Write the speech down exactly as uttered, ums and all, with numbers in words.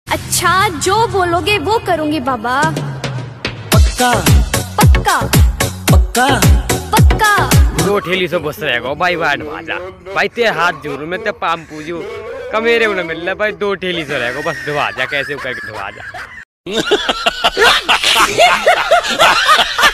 अच्छा जो बोलोगे वो करूँगी बाबा। पक्का पक्का पक्का पक्का। दो ठेली से बस रहेगा भाई बाट भाजा भाई ते हाथ जोरू मैं ते पाम पूजू कमेरे उन्हें मिल रहा भाई दो ठेली से रहेगा बस धुआ जा कैसे करके धुआ जा।